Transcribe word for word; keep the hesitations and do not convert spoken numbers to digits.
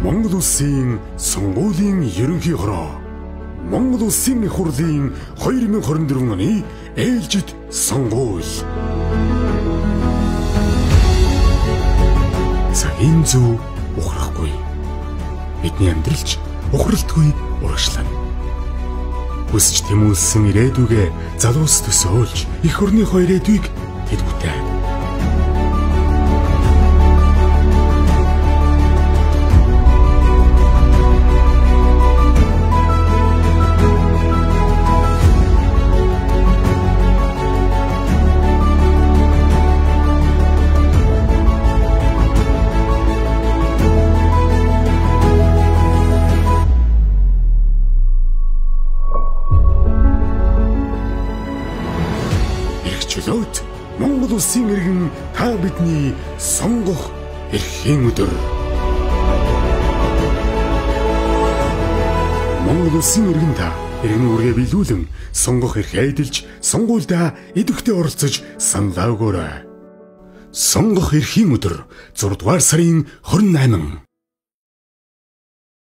Монгол Улсын сонгуулийн ерөнхий хороо Монгол Улсын их хурлын две тысячи двадцать четыре оны ээлжид сонгуул. Цагийн зөв ухрахгүй. Бидний амьдралч ухралтгүй урагшлана. Хүсч тэмүүлсэн ирээдүгээ залуус төсөөлж их орныхоо ирээдүйг тэдгүүтэй. Чөлөөт Монгол Улсын иргэн та бидний сонгох эрхийн өдөр. Монгол Улсын иргэн та иргэн үргээ биелүүлэн сонгох эрхээ эдэлж сонгуульдаа идэвхтэй оролцож саналаа өгөөрэй. Сонгох эрхийн өдөр зургаадугаар сарын двадцать восьмын